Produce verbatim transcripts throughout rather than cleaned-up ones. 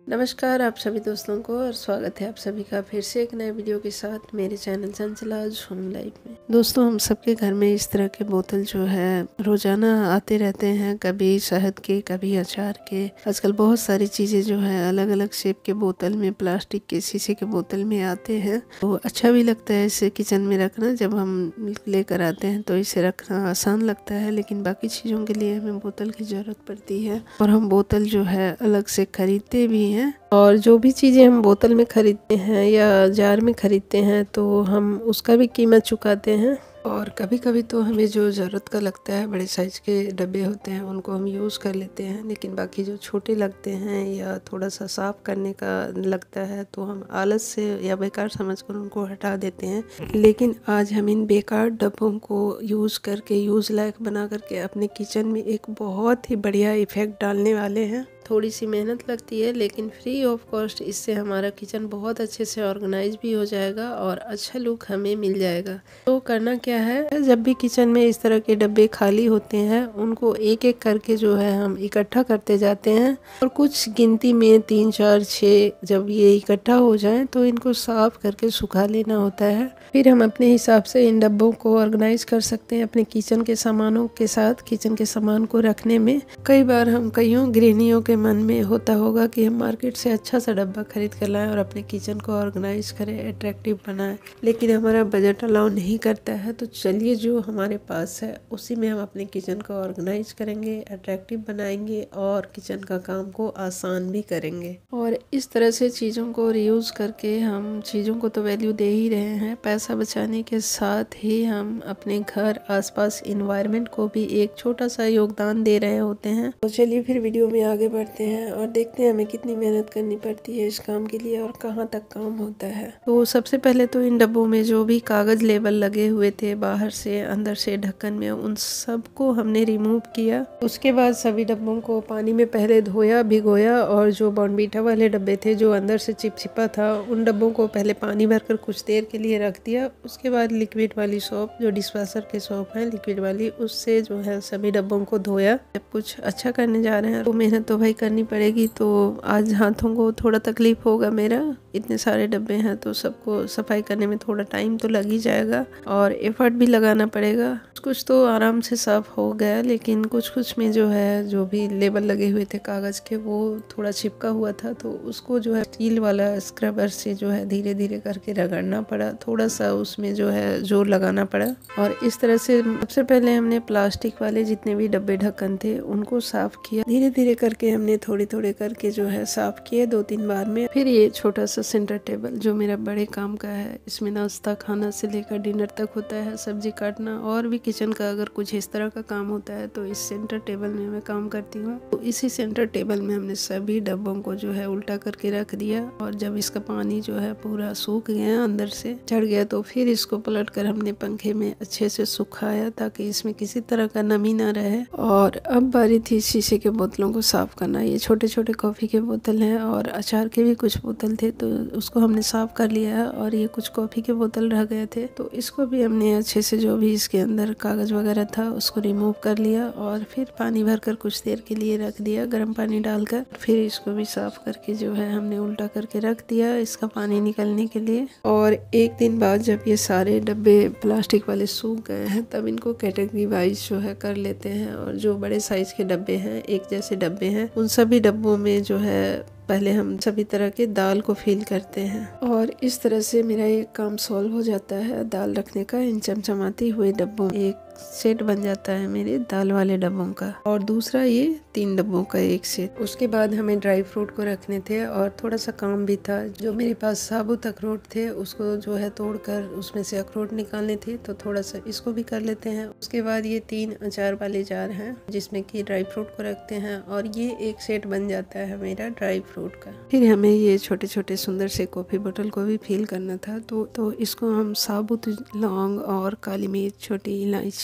नमस्कार आप सभी दोस्तों को और स्वागत है आप सभी का फिर से एक नए वीडियो के साथ मेरे चैनल चंचलाज होम लाइफ में। दोस्तों, हम सबके घर में इस तरह के बोतल जो है रोजाना आते रहते हैं, कभी शहद के, कभी अचार के। आजकल बहुत सारी चीजें जो है अलग अलग शेप के बोतल में, प्लास्टिक के, शीशे के बोतल में आते हैं। तो अच्छा भी लगता है इसे किचन में रखना। जब हम लेकर आते हैं तो इसे रखना आसान लगता है, लेकिन बाकी चीजों के लिए हमें बोतल की जरूरत पड़ती है और हम बोतल जो है अलग से खरीदते भी हैं। और जो भी चीज़ें हम बोतल में खरीदते हैं या जार में खरीदते हैं तो हम उसका भी कीमत चुकाते हैं। और कभी कभी तो हमें जो ज़रूरत का लगता है, बड़े साइज़ के डब्बे होते हैं उनको हम यूज़ कर लेते हैं, लेकिन बाकी जो छोटे लगते हैं या थोड़ा सा साफ़ करने का लगता है तो हम आलस से या बेकार समझकर उनको हटा देते हैं। लेकिन आज हम इन बेकार डब्बों को यूज़ करके, यूज़ लायक बना करके अपने किचन में एक बहुत ही बढ़िया इफ़ेक्ट डालने वाले हैं। थोड़ी सी मेहनत लगती है लेकिन फ्री ऑफ कॉस्ट इससे हमारा किचन बहुत अच्छे से ऑर्गेनाइज भी हो जाएगा और अच्छा लुक हमें मिल जाएगा। तो करना क्या है, जब भी किचन में इस तरह के डब्बे खाली होते हैं उनको एक एक करके जो है हम इकट्ठा करते जाते हैं और कुछ गिनती में तीन चार छः जब ये इकट्ठा हो जाए तो इनको साफ करके सुखा लेना होता है। फिर हम अपने हिसाब से इन डब्बों को ऑर्गेनाइज कर सकते हैं अपने किचन के सामानों के साथ। किचन के सामान को रखने में कई बार हम कईयों गृहिणियों के मन में होता होगा कि हम मार्केट से अच्छा सा डब्बा खरीद कर लाएं और अपने किचन को ऑर्गेनाइज करें, अट्रैक्टिव बनाएं, लेकिन हमारा बजट अलाउ नहीं करता है। तो चलिए जो हमारे पास है उसी में हम अपने किचन को ऑर्गेनाइज करेंगे, अट्रैक्टिव बनाएंगे और किचन का काम को आसान भी करेंगे। और इस तरह से चीज़ों को रीयूज़ करके हम चीज़ों को तो वैल्यू दे ही रहे हैं, पैसा बचाने के साथ ही हम अपने घर आसपास इन्वायरमेंट को भी एक छोटा सा योगदान दे रहे होते हैं। तो चलिए फिर वीडियो में आगे बढ़ते हैं और देखते हैं हमें कितनी मेहनत करनी पड़ती है इस काम के लिए और कहाँ तक काम होता है। तो सबसे पहले तो इन डब्बों में जो भी कागज लेबल लगे हुए थे बाहर से, अंदर से, ढक्कन में, उन सबको हमने रिमूव किया। उसके बाद सभी डब्बों को पानी में पहले धोया, भिगोया और जो बॉर्नवीटा वाले डब्बे थे जो अंदर से चिपचिपा था उन डब्बों को पहले पानी भरकर कुछ देर के लिए रख दिया। उसके बाद लिक्विड वाली सोप, जो डिशवाशर के सोप है लिक्विड वाली, उससे जो है सभी डब्बों को धोया। जब कुछ अच्छा करने जा रहे हैं तो मेहनत तो भाई करनी पड़ेगी। तो आज हाथों को थोड़ा तकलीफ होगा मेरा, इतने सारे डब्बे हैं तो सबको सफाई करने में थोड़ा टाइम तो लग ही जाएगा और एफर्ट भी लगाना पड़ेगा। कुछ तो आराम से साफ हो गया, लेकिन कुछ कुछ में जो है जो भी लेबल लगे हुए थे कागज के वो थोड़ा चिपका हुआ था, तो उसको जो है स्टील वाला स्क्रबर से जो है धीरे धीरे करके रगड़ना पड़ा, थोड़ा सा उसमें जो है जोर लगाना पड़ा। और इस तरह से सबसे पहले हमने प्लास्टिक वाले जितने भी डब्बे ढक्कन थे उनको साफ किया। धीरे धीरे करके हमने थोड़े थोड़े करके जो है साफ किए दो तीन बार में। फिर ये छोटा सा सेंटर टेबल जो मेरा बड़े काम का है, इसमें नाश्ता खाना से लेकर डिनर तक होता है, सब्जी काटना और भी किचन का अगर कुछ इस तरह का काम होता है तो इस सेंटर टेबल में मैं काम करती हूँ। तो इसी सेंटर टेबल में हमने सभी डब्बों को जो है उल्टा करके रख दिया और जब इसका पानी जो है पूरा सूख गया, अंदर से चढ़ गया, तो फिर इसको पलट कर हमने पंखे में अच्छे से सुखाया ताकि इसमें किसी तरह का नमी ना रहे। और अब बारी थी शीशे के बोतलों को साफ करना। ये छोटे छोटे कॉफ़ी के बोतल हैं और अचार के भी कुछ बोतल थे तो उसको हमने साफ कर लिया है। और ये कुछ कॉफ़ी के बोतल रह गए थे तो इसको भी हमने अच्छे से, जो भी इसके अंदर कागज वगैरह था उसको रिमूव कर लिया और फिर पानी भरकर कुछ देर के लिए रख दिया, गर्म पानी डालकर। फिर इसको भी साफ करके जो है हमने उल्टा करके रख दिया इसका पानी निकलने के लिए। और एक दिन बाद जब ये सारे डब्बे प्लास्टिक वाले सूख गए हैं तब इनको कैटेगरी वाइज जो है कर लेते हैं। और जो बड़े साइज के डब्बे हैं, एक जैसे डब्बे हैं, उन सभी डब्बों में जो है पहले हम सभी तरह के दाल को फिल करते हैं। और इस तरह से मेरा एक काम सॉल्व हो जाता है दाल रखने का। इन चमचमाती हुए डब्बों एक सेट बन जाता है मेरे दाल वाले डब्बों का, और दूसरा ये तीन डब्बों का एक सेट। उसके बाद हमें ड्राई फ्रूट को रखने थे और थोड़ा सा काम भी था। जो मेरे पास साबुत अखरोट थे उसको जो है तोड़कर उसमें से अखरोट निकालने थे, तो थोड़ा सा इसको भी कर लेते हैं। उसके बाद ये तीन अचार वाले जार हैं जिसमें कि ड्राई फ्रूट को रखते हैं और ये एक सेट बन जाता है मेरा ड्राई फ्रूट का। फिर हमें ये छोटे छोटे सुंदर से कॉफी बोतल को भी फिल करना था, तो तो इसको हम साबुत लौंग और काली मिर्च, छोटी इलायची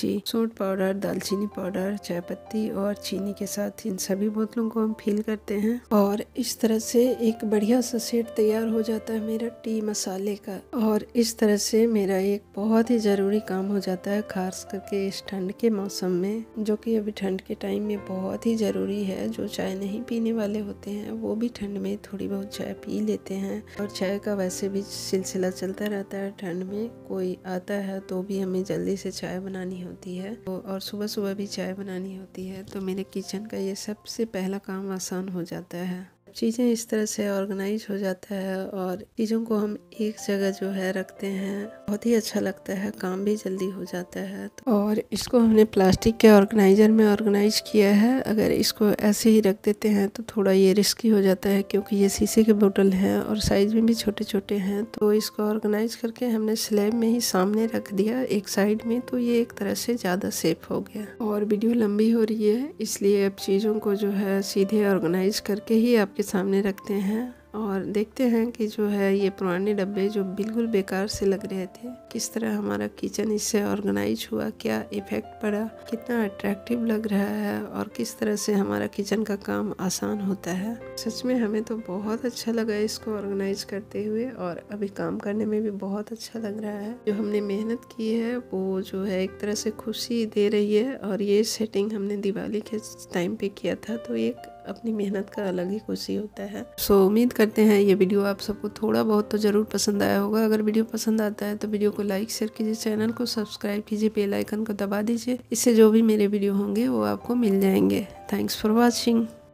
इलायची, सौंठ पाउडर, दालचीनी पाउडर, चाय पत्ती और चीनी के साथ इन सभी बोतलों को हम फिल करते हैं और इस तरह से एक बढ़िया सा सेट तैयार हो जाता है मेरा टी मसाले का। और इस तरह से मेरा एक बहुत ही ज़रूरी काम हो जाता है, खास करके इस ठंड के मौसम में, जो कि अभी ठंड के टाइम में बहुत ही ज़रूरी है। जो चाय नहीं पीने वाले होते हैं वो भी ठंड में थोड़ी बहुत चाय पी लेते हैं और चाय का वैसे भी सिलसिला चलता रहता है। ठंड में कोई आता है तो भी हमें जल्दी से चाय बनानी होती है तो और सुबह सुबह भी चाय बनानी होती है, तो मेरे किचन का ये सबसे पहला काम आसान हो जाता है। चीज़ें इस तरह से ऑर्गेनाइज हो जाता है और चीज़ों को हम एक जगह जो है रखते हैं, बहुत ही अच्छा लगता है, काम भी जल्दी हो जाता है। और इसको हमने प्लास्टिक के ऑर्गेनाइजर में ऑर्गेनाइज किया है। अगर इसको ऐसे ही रख देते हैं तो थोड़ा ये रिस्की हो जाता है, क्योंकि ये शीशे के बोतल हैं और साइज में भी छोटे छोटे हैं। तो इसको ऑर्गेनाइज करके हमने स्लैब में ही सामने रख दिया एक साइड में, तो ये एक तरह से ज़्यादा सेफ हो गया। और वीडियो लंबी हो रही है इसलिए अब चीज़ों को जो है सीधे ऑर्गेनाइज करके ही आपके सामने रखते हैं और देखते हैं कि जो है ये पुराने डब्बे जो बिल्कुल बेकार से लग रहे थे, किस तरह हमारा किचन इससे ऑर्गेनाइज हुआ, क्या इफेक्ट पड़ा, कितना अट्रैक्टिव लग रहा है और किस तरह से हमारा किचन का काम आसान होता है। सच में हमें तो बहुत अच्छा लगा इसको ऑर्गेनाइज करते हुए और अभी काम करने में भी बहुत अच्छा लग रहा है। जो हमने मेहनत की है वो जो है एक तरह से खुशी दे रही है और ये सेटिंग हमने दिवाली के टाइम पे किया था, तो एक अपनी मेहनत का अलग ही खुशी होता है। सो उम्मीद करते हैं ये वीडियो आप सबको थोड़ा बहुत तो ज़रूर पसंद आया होगा। अगर वीडियो पसंद आता है तो वीडियो को लाइक शेयर कीजिए, चैनल को सब्सक्राइब कीजिए, बेल आइकन को दबा दीजिए। इससे जो भी मेरे वीडियो होंगे वो आपको मिल जाएंगे। Thanks for watching.